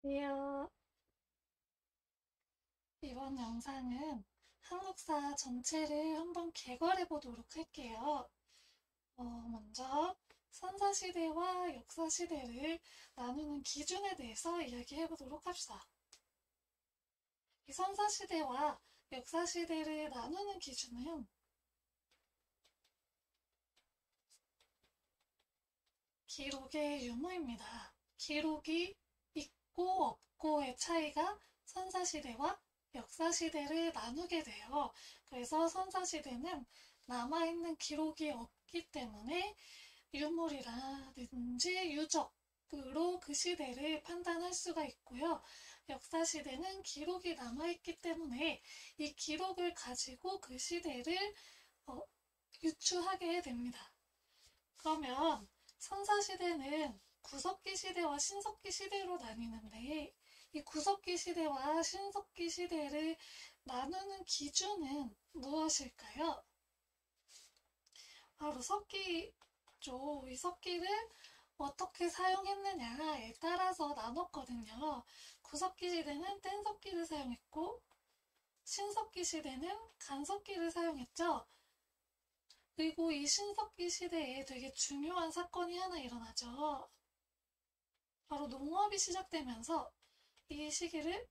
안녕하세요. 이번 영상은 한국사 전체를 한번 개괄해 보도록 할게요. 먼저 선사시대와 역사시대를 나누는 기준에 대해서 이야기해 보도록 합시다. 이 선사시대와 역사시대를 나누는 기준은 기록의 유무입니다. 기록이 있고 없고의 차이가 선사시대와 역사시대를 나누게 돼요. 그래서 선사시대는 남아있는 기록이 없기 때문에 유물이라든지 유적으로 그 시대를 판단할 수가 있고요. 역사시대는 기록이 남아있기 때문에 이 기록을 가지고 그 시대를 어, 유추하게 됩니다. 그러면 선사시대는 구석기 시대와 신석기 시대로 나뉘는데 이 구석기 시대와 신석기 시대를 나누는 기준은 무엇일까요? 바로 석기죠. 이 석기를 어떻게 사용했느냐에 따라서 나눴거든요. 구석기 시대는 뗀석기를 사용했고 신석기 시대는 간석기를 사용했죠. 그리고 이 신석기 시대에 되게 중요한 사건이 하나 일어나죠. 바로 농업이 시작되면서 이 시기를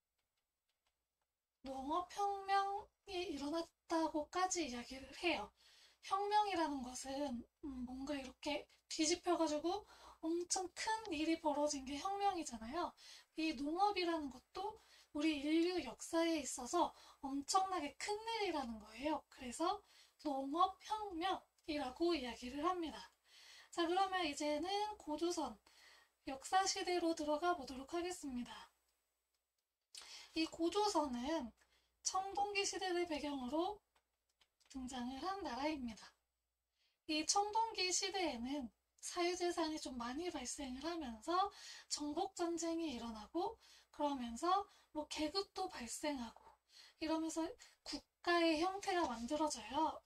농업혁명이 일어났다고까지 이야기를 해요. 혁명이라는 것은 뭔가 이렇게 뒤집혀가지고 엄청 큰 일이 벌어진 게 혁명이잖아요. 이 농업이라는 것도 우리 인류 역사에 있어서 엄청나게 큰 일이라는 거예요. 그래서 농업혁명이라고 이야기를 합니다. 자, 그러면 이제는 고조선 역사시대로 들어가 보도록 하겠습니다. 이 고조선은 청동기 시대를 배경으로 등장을 한 나라입니다. 이 청동기 시대에는 사유재산이 좀 많이 발생을 하면서 정복전쟁이 일어나고 그러면서 뭐 계급도 발생하고 이러면서 국가의 형태가 만들어져요.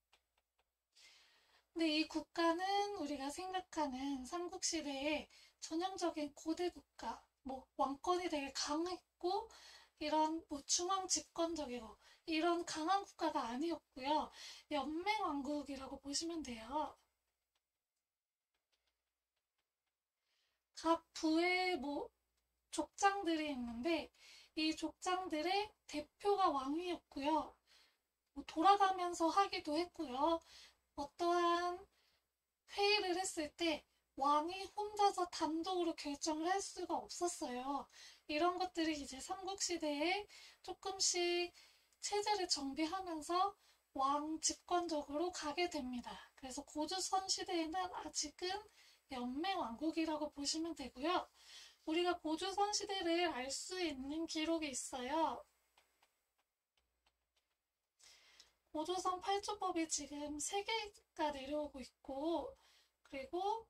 근데 이 국가는 우리가 생각하는 삼국시대의 전형적인 고대 국가, 뭐 왕권이 되게 강했고 이런 뭐 중앙 집권적이고 이런 강한 국가가 아니었고요. 연맹왕국이라고 보시면 돼요. 각 부에 뭐 족장들이 있는데 이 족장들의 대표가 왕이었고요. 뭐 돌아가면서 하기도 했고요. 어떠한 회의를 했을 때 왕이 혼자서 단독으로 결정을 할 수가 없었어요. 이런 것들이 이제 삼국시대에 조금씩 체제를 정비하면서 왕 집권적으로 가게 됩니다. 그래서 고조선 시대에는 아직은 연맹왕국이라고 보시면 되고요. 우리가 고조선 시대를 알 수 있는 기록이 있어요. 고조선 팔조법이 지금 3개가 내려오고 있고, 그리고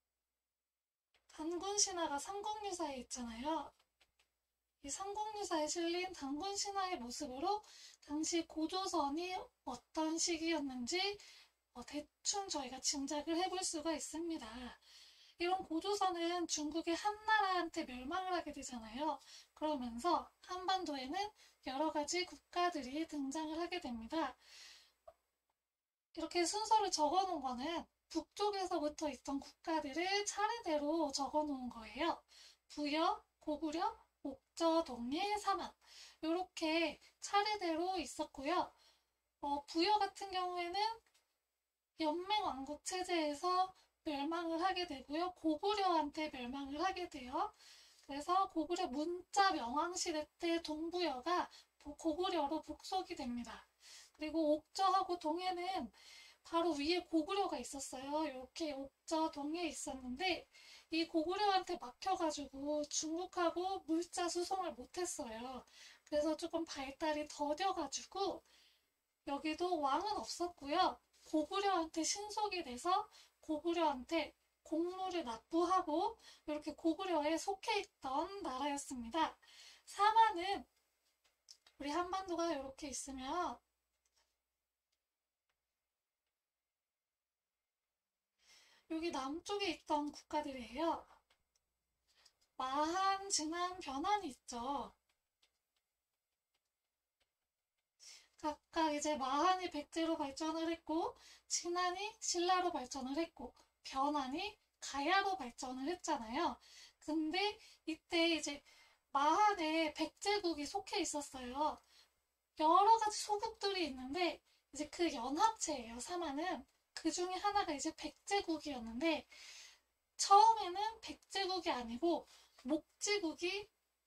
단군신화가 삼국유사에 있잖아요. 이 삼국유사에 실린 단군신화의 모습으로 당시 고조선이 어떤 시기였는지 대충 저희가 짐작을 해볼 수가 있습니다. 이런 고조선은 중국의 한나라한테 멸망을 하게 되잖아요. 그러면서 한반도에는 여러 가지 국가들이 등장을 하게 됩니다. 이렇게 순서를 적어 놓은 거는 북쪽에서부터 있던 국가들을 차례대로 적어 놓은 거예요. 부여, 고구려, 옥저, 동해, 삼한. 이렇게 차례대로 있었고요. 부여 같은 경우에는 연맹왕국 체제에서 멸망을 하게 되고요. 고구려한테 멸망을 하게 돼요. 그래서 고구려 문자 명왕시대 때 동부여가 고구려로 복속이 됩니다. 그리고 옥저하고 동해는 바로 위에 고구려가 있었어요. 이렇게 옥저 동해에 있었는데 이 고구려한테 막혀가지고 중국하고 물자 수송을 못했어요. 그래서 조금 발달이 더뎌가지고 여기도 왕은 없었고요. 고구려한테 신속이 돼서 고구려한테 공로를 납부하고 이렇게 고구려에 속해 있던 나라였습니다. 사마는 우리 한반도가 이렇게 있으면 여기 남쪽에 있던 국가들이에요. 마한, 진한, 변한이 있죠. 각각 이제 마한이 백제로 발전을 했고, 진한이 신라로 발전을 했고, 변한이 가야로 발전을 했잖아요. 근데 이때 이제 마한에 백제국이 속해 있었어요. 여러 가지 소국들이 있는데, 이제 그 연합체예요, 사마는. 그 중에 하나가 이제 백제국이었는데, 처음에는 백제국이 아니고, 목지국이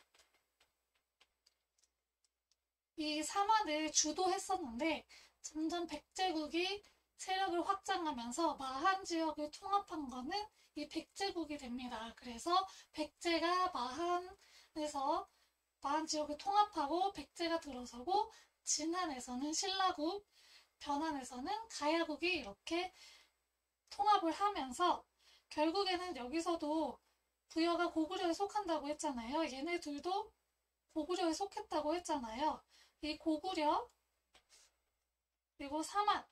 이 사만을 주도했었는데 점점 백제국이 세력을 확장하면서 마한 지역을 통합한 거는 이 백제국이 됩니다. 그래서 백제가 마한에서 마한 지역을 통합하고 백제가 들어서고 진안에서는 신라국, 변안에서는 가야국이 이렇게 통합을 하면서 결국에는 여기서도 부여가 고구려에 속한다고 했잖아요. 얘네 둘도 고구려에 속했다고 했잖아요. 이 고구려 그리고 사만이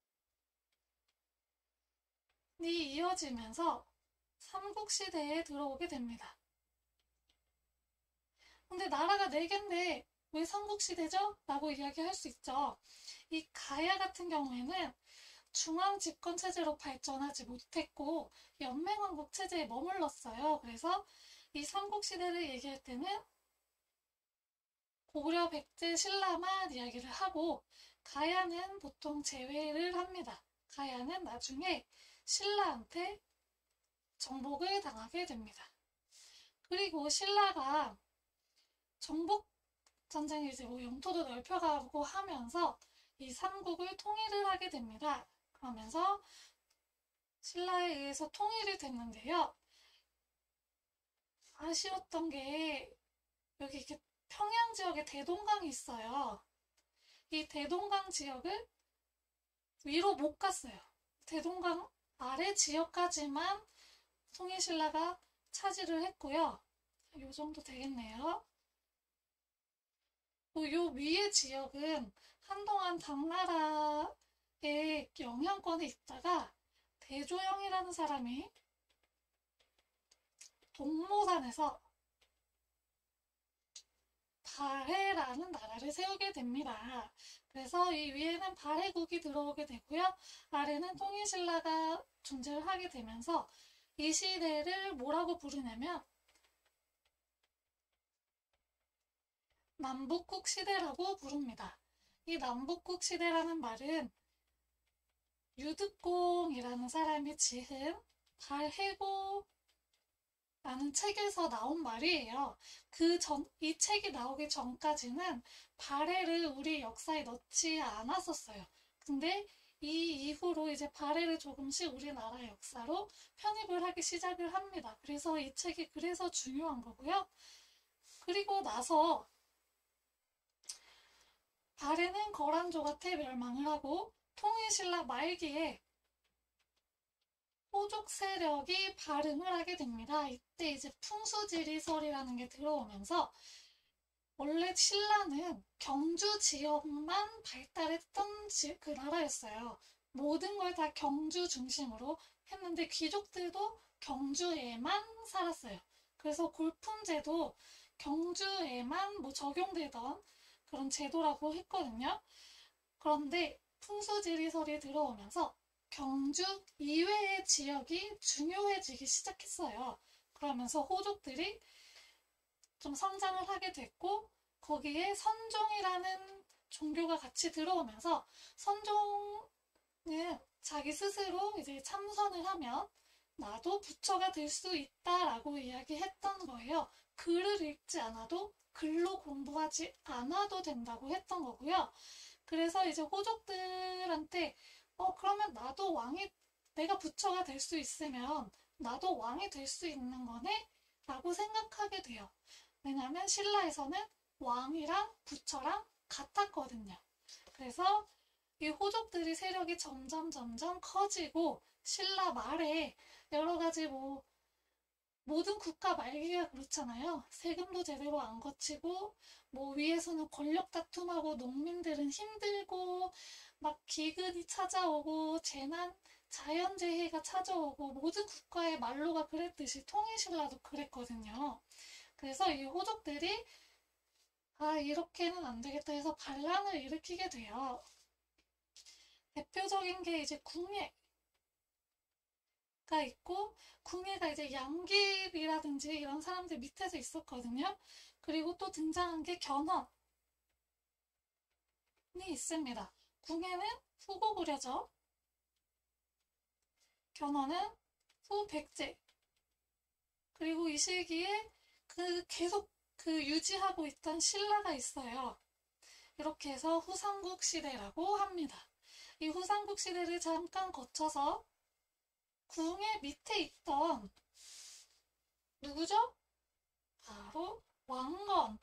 이어지면서 삼국시대에 들어오게 됩니다. 근데 나라가 4개인데 왜 삼국시대죠? 라고 이야기할 수 있죠. 이 가야 같은 경우에는 중앙 집권 체제로 발전하지 못했고 연맹왕국 체제에 머물렀어요. 그래서 이 삼국시대를 얘기할 때는 고구려, 백제, 신라만 이야기를 하고 가야는 보통 제외를 합니다. 가야는 나중에 신라한테 정복을 당하게 됩니다. 그리고 신라가 정복 전쟁을 이제 뭐 영토도 넓혀가고 하면서 이 삼국을 통일을 하게 됩니다. 그러면서 신라에 의해서 통일이 됐는데요. 아쉬웠던 게 여기 이렇게 평양 지역에 대동강이 있어요. 이 대동강 지역을 위로 못 갔어요. 대동강 아래 지역까지만 통일신라가 차지를 했고요. 요 정도 되겠네요. 요 위의 지역은 한동안 당나라의 영향권에 있다가 대조영이라는 사람이 동모산에서 발해라는 나라를 세우게 됩니다. 그래서 이 위에는 발해국이 들어오게 되고요. 아래는 통일신라가 존재를 하게 되면서 이 시대를 뭐라고 부르냐면 남북국 시대라고 부릅니다. 이 남북국 시대라는 말은 유득공이라는 사람이 지은 발해고 라는 책에서 나온 말이에요. 이 책이 나오기 전까지는 발해를 우리 역사에 넣지 않았었어요. 근데 이 이후로 이제 발해를 조금씩 우리나라 역사로 편입을 하기 시작을 합니다. 그래서 이 책이 그래서 중요한 거고요. 그리고 나서 발해는 거란조가 태멸망을 하고 통일신라 말기에 호족 세력이 발흥을 하게 됩니다. 이때 이제 풍수지리설이라는 게 들어오면서 원래 신라는 경주 지역만 발달했던 그 나라였어요. 모든 걸 다 경주 중심으로 했는데 귀족들도 경주에만 살았어요. 그래서 골품제도 경주에만 뭐 적용되던 그런 제도라고 했거든요. 그런데 풍수지리설이 들어오면서 경주 이외의 지역이 중요해지기 시작했어요. 그러면서 호족들이 좀 성장을 하게 됐고 거기에 선종이라는 종교가 같이 들어오면서 선종은 자기 스스로 이제 참선을 하면 나도 부처가 될 수 있다라고 이야기했던 거예요. 글을 읽지 않아도 글로 공부하지 않아도 된다고 했던 거고요. 그래서 이제 호족들한테 그러면 나도 내가 부처가 될 수 있으면 나도 왕이 될 수 있는 거네? 라고 생각하게 돼요. 왜냐면 신라에서는 왕이랑 부처랑 같았거든요. 그래서 이 호족들이 세력이 점점 커지고 신라 말에 여러 가지 뭐 모든 국가 말기가 그렇잖아요. 세금도 제대로 안 거치고 뭐 위에서는 권력 다툼하고 농민들은 힘들고 막 기근이 찾아오고 재난 자연재해가 찾아오고 모든 국가의 말로가 그랬듯이 통일신라도 그랬거든요. 그래서 이 호족들이 이렇게는 안 되겠다 해서 반란을 일으키게 돼요. 대표적인 게 이제 궁예가 있고, 궁예가 이제 양귀비라든지 이런 사람들 밑에서 있었거든요. 그리고 또 등장한 게 견훤이 있습니다. 궁예는 후고구려죠. 견훤은 후백제. 그리고 이 시기에 계속 유지하고 있던 신라가 있어요. 이렇게 해서 후삼국 시대라고 합니다. 이 후삼국 시대를 잠깐 거쳐서 궁의 밑에 있던 누구죠? 바로 왕건.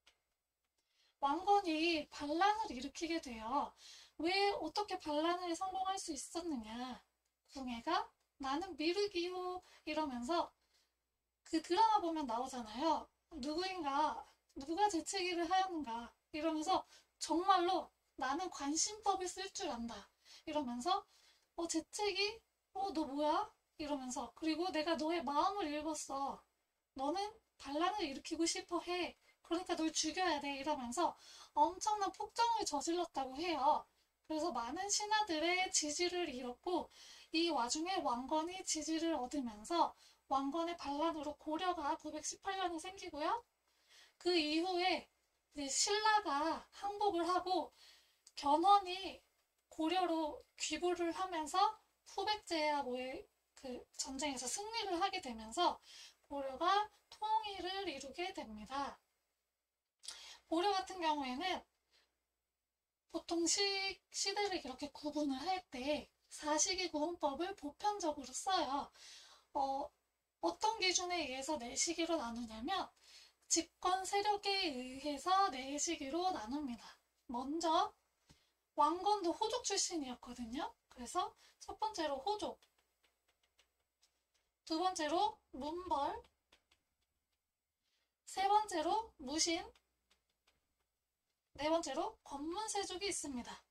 왕건이 반란을 일으키게 돼요. 왜 어떻게 반란을 성공할 수 있었느냐? 궁예가 나는 미륵이요 이러면서 그 드라마 보면 나오잖아요. 누가 재채기를 하였는가 이러면서 정말로 나는 관심법을 쓸 줄 안다 이러면서 재채기? 너 뭐야? 이러면서 그리고 내가 너의 마음을 읽었어. 너는 반란을 일으키고 싶어 해. 그러니까 널 죽여야 돼 이러면서 엄청난 폭정을 저질렀다고 해요. 그래서 많은 신하들의 지지를 잃었고 이 와중에 왕건이 지지를 얻으면서 왕건의 반란으로 고려가 918년에 생기고요. 그 이후에 이제 신라가 항복을 하고 견훤이 고려로 귀부를 하면서 후백제하고의 그 전쟁에서 승리를 하게 되면서 고려가 통일을 이루게 됩니다. 고려 같은 경우에는 보통 시대를 이렇게 구분을 할 때 사시기 구분법을 보편적으로 써요. 어떤 기준에 의해서 내시기로 나누냐면 집권 세력에 의해서 내시기로 나눕니다. 먼저 왕건도 호족 출신이었거든요. 그래서 첫 번째로 호족, 두 번째로 문벌, 세 번째로 무신, 네 번째로 권문세족이 있습니다.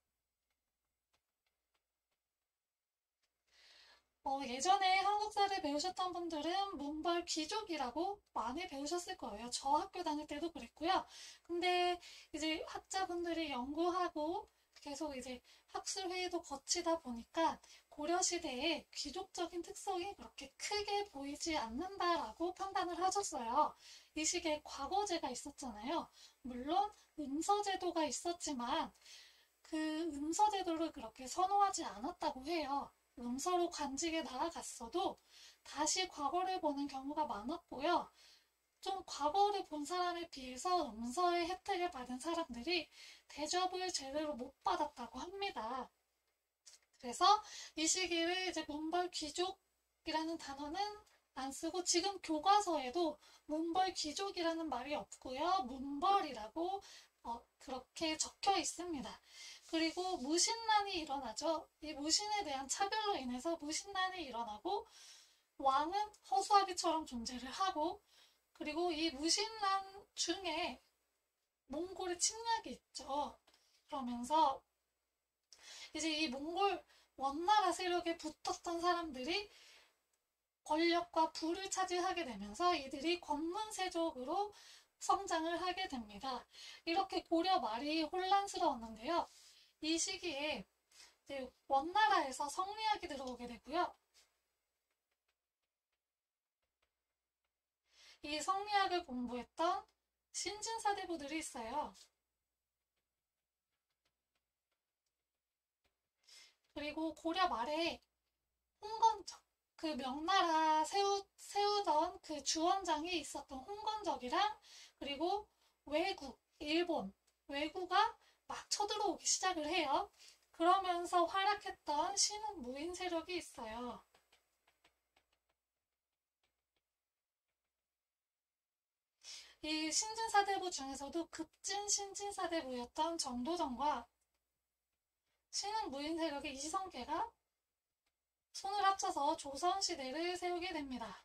예전에 한국사를 배우셨던 분들은 문벌 귀족이라고 많이 배우셨을 거예요. 저 학교 다닐 때도 그랬고요. 근데 이제 학자분들이 연구하고 계속 이제 학술회의도 거치다 보니까 고려시대에 귀족적인 특성이 그렇게 크게 보이지 않는다라고 판단을 하셨어요. 이 시기에 과거제가 있었잖아요. 물론 음서제도가 있었지만 그 음서제도를 그렇게 선호하지 않았다고 해요. 음서로 관직에 나아갔어도 다시 과거를 보는 경우가 많았고요. 좀 과거를 본 사람에 비해서 음서의 혜택을 받은 사람들이 대접을 제대로 못 받았다고 합니다. 그래서 이 시기를 이제 문벌 귀족이라는 단어는 안 쓰고 지금 교과서에도 문벌 귀족이라는 말이 없고요. 문벌이라고 그렇게 적혀 있습니다. 그리고 무신난이 일어나죠. 이 무신에 대한 차별로 인해서 무신난이 일어나고 왕은 허수아비처럼 존재를 하고 그리고 이 무신난 중에 몽골의 침략이 있죠. 그러면서 이제 이 몽골 원나라 세력에 붙었던 사람들이 권력과 부를 차지하게 되면서 이들이 권문세족으로 성장을 하게 됩니다. 이렇게 고려 말이 혼란스러웠는데요. 이 시기에 이제 원나라에서 성리학이 들어오게 되고요. 이 성리학을 공부했던 신진사대부들이 있어요. 그리고 고려 말에 홍건적, 그 명나라 세우던 그 주원장이 있었던 홍건적이랑 그리고 일본, 왜구가 막 쳐들어오기 시작을 해요. 그러면서 활약했던 신흥 무인 세력이 있어요. 이 신진사대부 중에서도 급진 신진사대부였던 정도전과 신흥 무인 세력의 이성계가 손을 합쳐서 조선시대를 세우게 됩니다.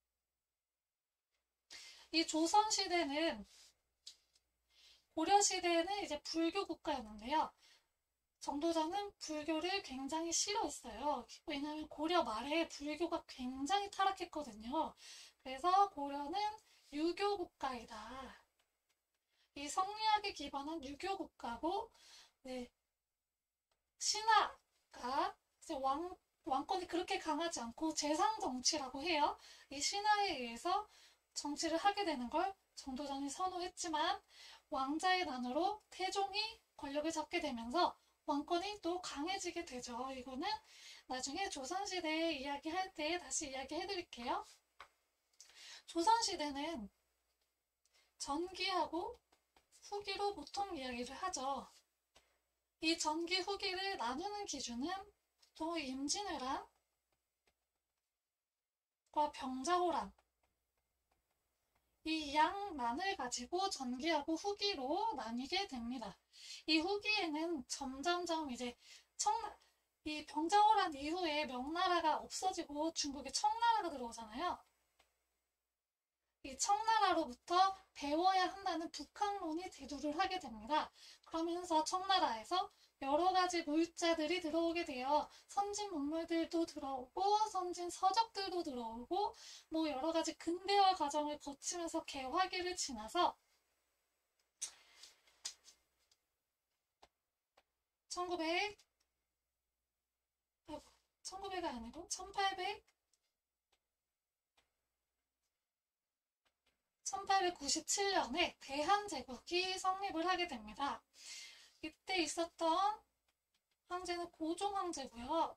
이 조선시대는 고려시대에는 이제 불교 국가였는데요. 정도전은 불교를 굉장히 싫어했어요. 왜냐하면 고려 말에 불교가 굉장히 타락했거든요. 그래서 고려는 유교 국가이다. 이 성리학에 기반한 유교 국가고, 네, 신하가 이제 왕권이 그렇게 강하지 않고 재상 정치라고 해요. 이 신하에 의해서 정치를 하게 되는 걸 정도전이 선호했지만 왕자의 난으로 태종이 권력을 잡게 되면서 왕권이 또 강해지게 되죠. 이거는 나중에 조선시대 이야기할 때 다시 이야기해 드릴게요. 조선시대는 전기하고 후기로 보통 이야기를 하죠. 이 전기 후기를 나누는 기준은 또 임진왜란과 병자호란 이 양난을 가지고 전기하고 후기로 나뉘게 됩니다. 이 후기에는 점점점 이제 이 병자호란 이후에 명나라가 없어지고 중국에 청나라가 들어오잖아요. 이 청나라로부터 배워야 한다는 북학론이 대두를 하게 됩니다. 그러면서 청나라에서 여러 가지 물자들이 들어오게 돼요. 선진 문물들도 들어오고 선진 서적들도 들어오고 뭐 여러 가지 근대화 과정을 거치면서 개화기를 지나서 1900이 아니고 1897년에 대한제국이 성립을 하게 됩니다. 이때 있었던 황제는 고종 황제고요.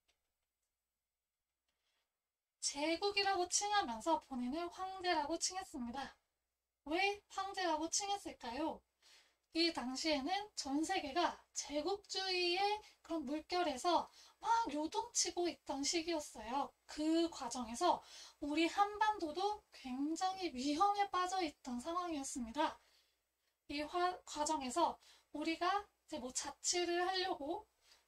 제국이라고 칭하면서 본인을 황제라고 칭했습니다. 왜 황제라고 칭했을까요? 이 당시에는 전 세계가 제국주의의 그런 물결에서 막 요동치고 있던 시기였어요. 그 과정에서 우리 한반도도 굉장히 위험에 빠져 있던 상황이었습니다. 이 과정에서 우리가 이제 뭐 자치를 하려고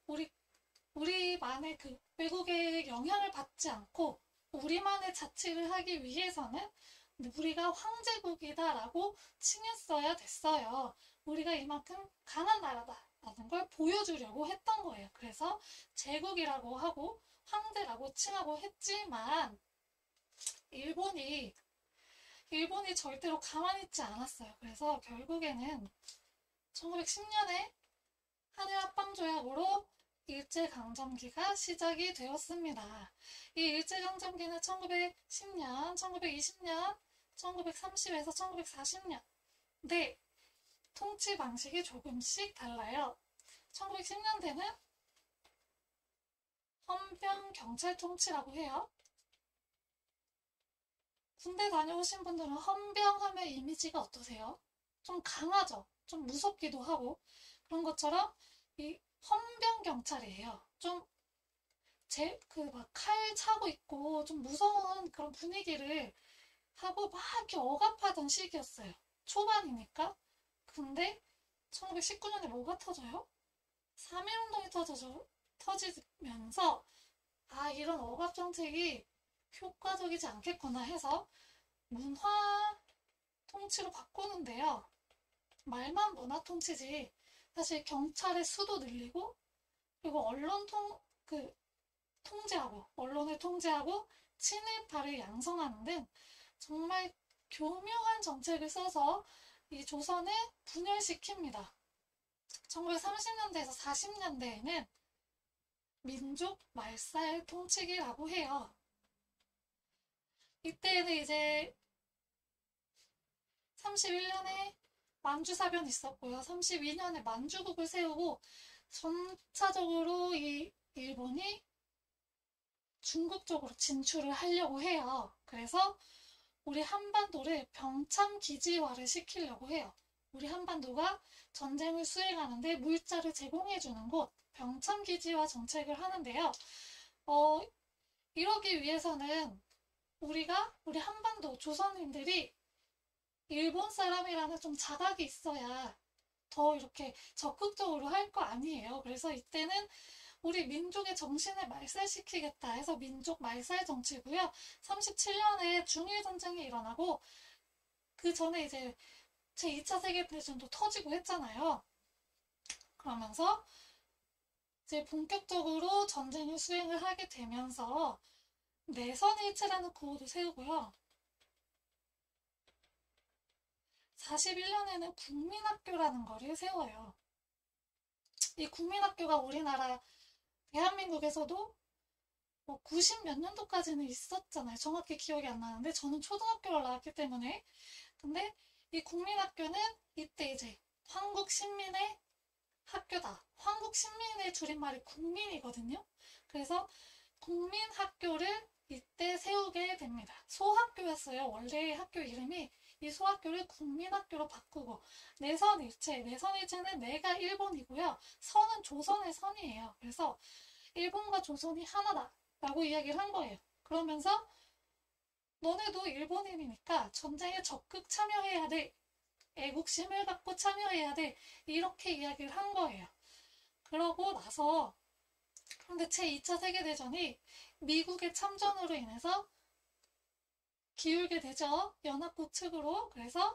우리만의 그 외국의 영향을 받지 않고 우리만의 자치를 하기 위해서는 우리가 황제국이다라고 칭했어야 됐어요. 우리가 이만큼 강한 나라다라는 걸 보여주려고 했던 거예요. 그래서 제국이라고 하고 황제라고 칭하고 했지만 일본이 절대로 가만히 있지 않았어요. 그래서 결국에는 1910년에 한일합방조약으로 일제강점기가 시작이 되었습니다. 이 일제강점기는 1910년, 1920년, 1930에서 1940년. 네, 통치 방식이 조금씩 달라요. 1910년대는 헌병 경찰 통치라고 해요. 군대 다녀오신 분들은 헌병하면 이미지가 어떠세요? 좀 강하죠? 좀 무섭기도 하고 그런 것처럼 이 헌병 경찰이에요. 좀 막 칼 차고 있고 좀 무서운 그런 분위기를 하고 막 이렇게 억압하던 시기였어요. 초반이니까. 근데 1919년에 뭐가 터져요? 3.1운동이 터지면서 이런 억압 정책이 효과적이지 않겠구나 해서 문화 통치로 바꾸는데요. 말만 문화 통치지 사실 경찰의 수도 늘리고 그리고 언론을 통제하고 친일파를 양성하는 등 정말 교묘한 정책을 써서 이 조선을 분열시킵니다. 1930년대에서 40년대에는 민족 말살 통치기라고 해요. 이때는 이제 31년에 만주사변이 있었고요. 32년에 만주국을 세우고 점차적으로 이 일본이 중국 쪽으로 진출을 하려고 해요. 그래서 우리 한반도를 병참기지화를 시키려고 해요. 우리 한반도가 전쟁을 수행하는데 물자를 제공해주는 곳, 병참기지화 정책을 하는데요. 이러기 위해서는 우리 한반도 조선인들이 일본 사람이라는 좀 자각이 있어야 더 이렇게 적극적으로 할 거 아니에요. 그래서 이때는 우리 민족의 정신을 말살시키겠다 해서 민족 말살 정치고요. 37년에 중일전쟁이 일어나고 그 전에 이제 제2차 세계대전도 터지고 했잖아요. 그러면서 이제 본격적으로 전쟁을 수행을 하게 되면서 내선일체라는 구호도 세우고요. 41년에는 국민학교라는 거를 세워요. 이 국민학교가 우리나라 대한민국에서도 뭐 90 몇 년도까지는 있었잖아요. 정확히 기억이 안 나는데 저는 초등학교를 나왔기 때문에. 근데 이 국민학교는 이때 이제 한국 신민의 학교다. 한국 신민의 줄임말이 국민이거든요. 그래서 국민학교를 이때 세우게 됩니다. 소학교였어요. 원래 학교 이름이. 이 소학교를 국민학교로 바꾸고 내선일체는 내가 일본이고요. 선은 조선의 선이에요. 그래서 일본과 조선이 하나다 라고 이야기를 한 거예요. 그러면서 너네도 일본인이니까 전쟁에 적극 참여해야 돼. 애국심을 갖고 참여해야 돼. 이렇게 이야기를 한 거예요. 그러고 나서 그런데 제2차 세계대전이 미국의 참전으로 인해서 기울게 되죠. 연합국 측으로. 그래서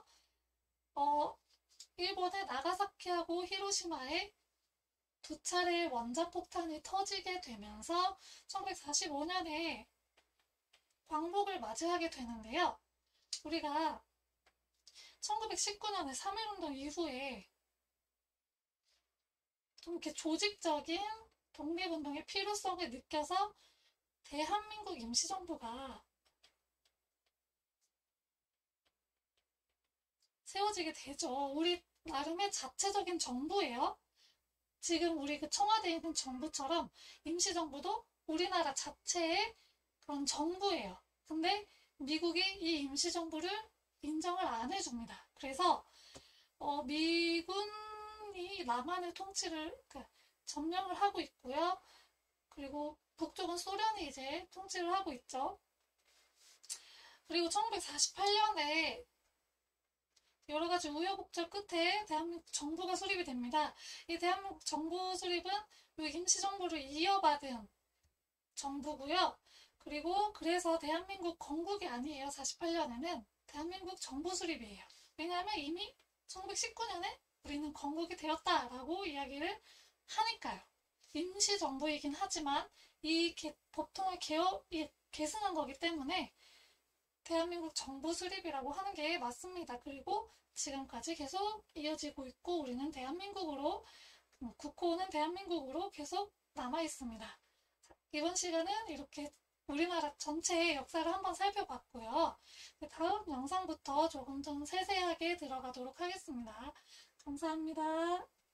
일본의 나가사키하고 히로시마에 두 차례의 원자폭탄이 터지게 되면서 1945년에 광복을 맞이하게 되는데요. 우리가 1919년에 3.1운동 이후에 좀 이렇게 조직적인 독립운동의 필요성을 느껴서 대한민국 임시정부가 세워지게 되죠. 우리 나름의 자체적인 정부예요. 지금 우리 그 청와대에 있는 정부처럼 임시정부도 우리나라 자체의 그런 정부예요. 근데 미국이 이 임시정부를 인정을 안 해줍니다. 그래서 미군이 남한을 통치를 점령을 하고 있고요. 그리고 북쪽은 소련이 이제 통치를 하고 있죠. 그리고 1948년에 여러 가지 우여곡절 끝에 대한민국 정부가 수립이 됩니다. 이 대한민국 정부 수립은 이 임시정부를 이어받은 정부고요. 그리고 그래서 대한민국 건국이 아니에요. 48년에는 대한민국 정부 수립이에요. 왜냐하면 이미 1919년에 우리는 건국이 되었다라고 이야기를 하니까요. 임시정부이긴 하지만 이 법통을 계승한 거기 때문에 대한민국 정부 수립이라고 하는 게 맞습니다. 그리고 지금까지 계속 이어지고 있고 우리는 대한민국으로 국호는 대한민국으로 계속 남아 있습니다. 이번 시간은 이렇게 우리나라 전체의 역사를 한번 살펴봤고요. 다음 영상부터 조금 더 세세하게 들어가도록 하겠습니다. 감사합니다.